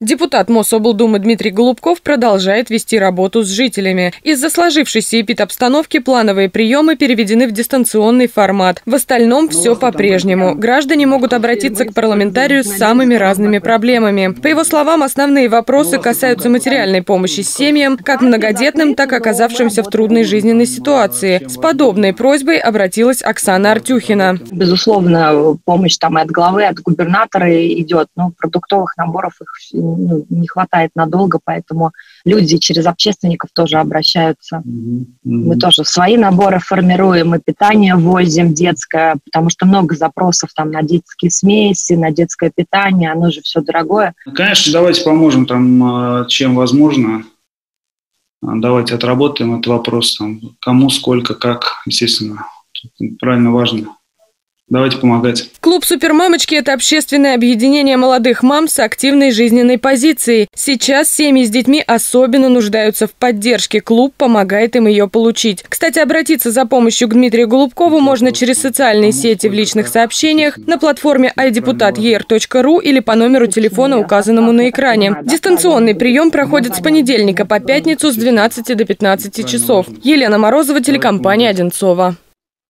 Депутат Мособлдумы Дмитрий Голубков продолжает вести работу с жителями. Из-за сложившейся эпидобстановки плановые приемы переведены в дистанционный формат. В остальном все по-прежнему. Граждане могут обратиться к парламентарию с самыми разными проблемами. По его словам, основные вопросы касаются материальной помощи семьям, как многодетным, так и оказавшимся в трудной жизненной ситуации. С подобной просьбой обратилась Оксана Артюхина. Безусловно, помощь там и от главы, от губернатора идет, но продуктовых наборов их не хватает надолго, поэтому люди через общественников тоже обращаются. Мы тоже свои наборы формируем, и питание возим детское, потому что много запросов там на детские смеси, на детское питание, оно же все дорогое. Конечно, давайте поможем там, чем возможно. Давайте отработаем этот вопрос, там, кому, сколько, как, естественно. Правильно, важно. Давайте помогать. Клуб «Супермамочки» – это общественное объединение молодых мам с активной жизненной позицией. Сейчас семьи с детьми особенно нуждаются в поддержке. Клуб помогает им ее получить. Кстати, обратиться за помощью к Дмитрию Голубкову можно через социальные сети в личных сообщениях, на платформе iDeputat.er.ru или по номеру телефона, указанному на экране. Дистанционный прием проходит с понедельника по пятницу с 12 до 15 часов. Елена Морозова, телекомпания «Одинцова».